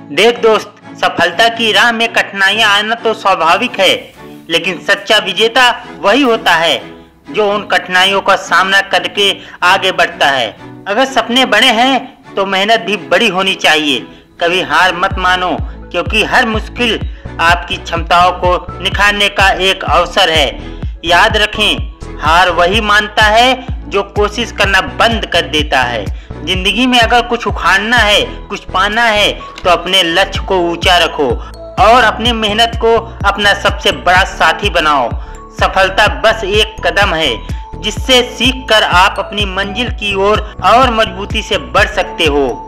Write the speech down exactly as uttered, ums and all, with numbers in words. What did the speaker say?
देख दोस्त, सफलता की राह में कठिनाइयां आना तो स्वाभाविक है, लेकिन सच्चा विजेता वही होता है जो उन कठिनाइयों का सामना करके आगे बढ़ता है। अगर सपने बड़े हैं तो मेहनत भी बड़ी होनी चाहिए। कभी हार मत मानो, क्योंकि हर मुश्किल आपकी क्षमताओं को निखारने का एक अवसर है। याद रखें, हार वही मानता है जो कोशिश करना बंद कर देता है। जिंदगी में अगर कुछ उखाड़ना है, कुछ पाना है, तो अपने लक्ष्य को ऊंचा रखो और अपनी मेहनत को अपना सबसे बड़ा साथी बनाओ। सफलता बस एक कदम है जिससे सीखकर आप अपनी मंजिल की ओर और मजबूती से बढ़ सकते हो।